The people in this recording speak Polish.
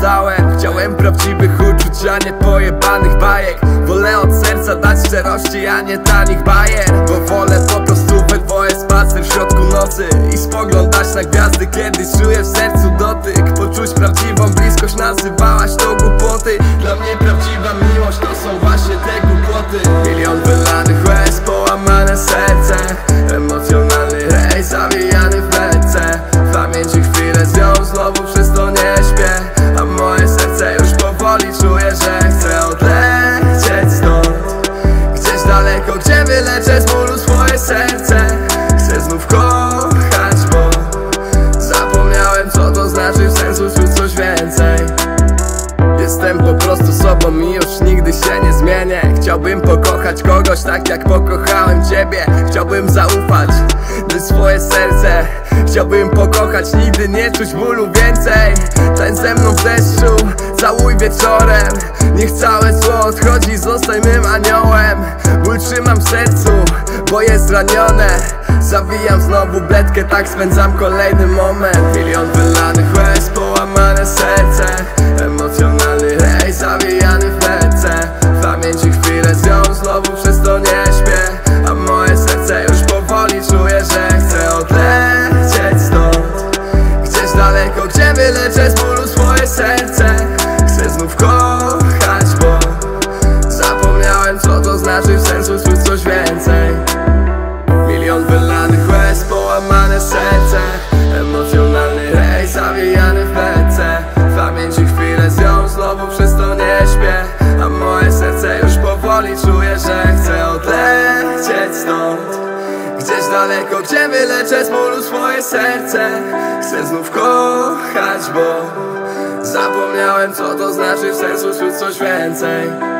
oglądałem. Chciałem prawdziwych uczuć, a nie pojebanych bajek. Wolę od serca dać szczerości, a nie tanich bajer. Bo wolę po prostu we dwoje spacer w środku nocy i spoglądać na gwiazdy, kiedy czuję w sercu dotyk. Poczuć prawdziwą bliskość, nazywałaś to głupoty. Dla mnie prawdziwa miłość to są właśnie te głupoty. Milion wylanych łez, połamane serce, emocjonalny rej zawijany w męce. W pamięci chwilę z nią znowu przez to nie śpię, a moje serce już powoli czuje, że chce odlecieć stąd. Gdzieś daleko, gdzie wyleczę z bólu swoje serce. Chcę znów kochać, bo zapomniałem, co to znaczy w sercu czuć coś więcej. Jestem po prostu sobą i już nigdy się nie zmienię. Chciałbym pokochać kogoś tak jak pokochałem ciebie. Chciałbym zaufać, by swoje serce. Chciałbym pokochać, nigdy nie czuć bólu więcej. Tańcz ze mną w deszczu, całuj wieczorem. Niech całe zło odchodzi, zostań mym aniołem. Ból trzymam w sercu, bo jest zranione. Zawijam znowu bledkę, tak spędzam kolejny moment. Milion wylanych łez, połamane serce, emocjonalny rej zawijany w męce. W pamięci chwilę z nią znowu przez to nie śpię, a moje serce już powoli czuje, że chce odlecieć stąd. Gdzieś daleko, gdzie wyleczę z bólu swoje serce. Chcę znów kochać, bo zapomniałem, co to znaczy w sercu czuć coś więcej. Milion wylanych łez, połamane serce, emocjonalny rej zawijany w męce. W pamięci chwilę z nią znowu przez to nie śpię, a moje serce już powoli czuje, że chce odlecieć stąd. Gdzieś daleko, gdzie wyleczę z bólu swoje serce. Chcę znów kochać, bo zapomniałem, co to znaczy w sercu czuć coś więcej.